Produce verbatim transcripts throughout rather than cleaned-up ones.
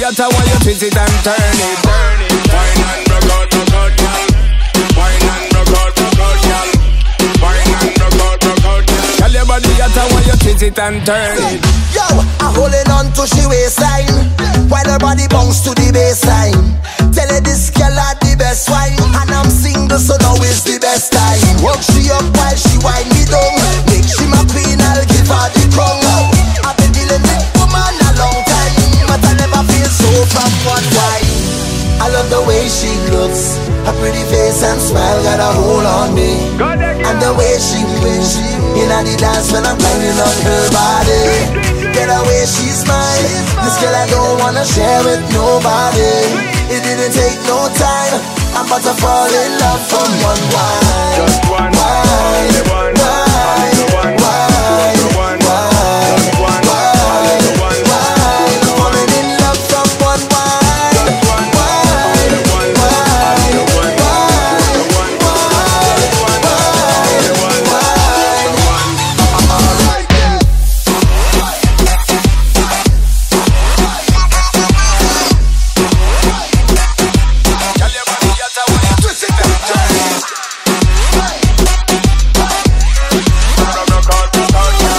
yacht, I want you twist it and turn it. Wine and rock out, rock out, girl. Wine and rock out, rock out, girl. Wine and rock out, rock out, girl. Tell your body yacht, I want you twist it and turn it. Yo, I'm holding on to she waistline while her body bounce to the baseline. Tell her this girl had the best wine, and I'm single, so now is the best time. Work she up while she wind me down. Make she my queen, I'll give her the crown. I've been dealing with woman a long time, but I never feel so from one wine. I love the way she looks, her pretty face and smile got a hold on me. And the way she moves in the dance when I'm grinding on her body. Get the way she smiles, this girl I don't wanna share with nobody. It didn't take no time, I'm about to fall in love from one wine. Just one wine, wine, wine, one, wine, wine, one, wine, just one wine, one, wine. Falling in love from one wine. just one Wine, one, wine, one, wine, one, wine, wine, wine. Alright then. Tell your body yacht, I want you twist it and turn it. rock out, rock out, girl.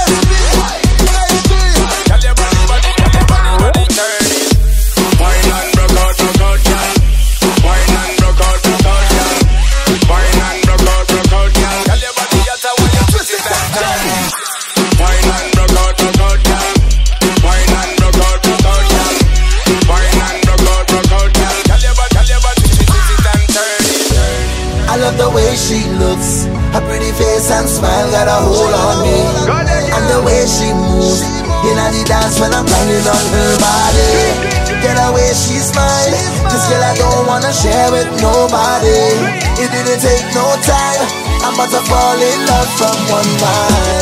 Tell your body, body, tell your body, body, turn it. Wine and rock out, rock out, girl. Wine and rock out, rock out, girl. Wine and rock out, rock out, girl. Tell your body yacht, I want you twist it and turn it. Wine and rock out, rock out, girl. Wine and rock out, rock out, girl. Wine and rock out, rock out, girl. Tell your body, tell your body, twist it and turn it. I love the way she looks, her pretty face and smile got a hold on me. And the way she moves in the dance when I'm grinding on her body. Get the way she smiles, this girl I don't wanna share with nobody. It didn't take no time, I'm about to fall in love from one night.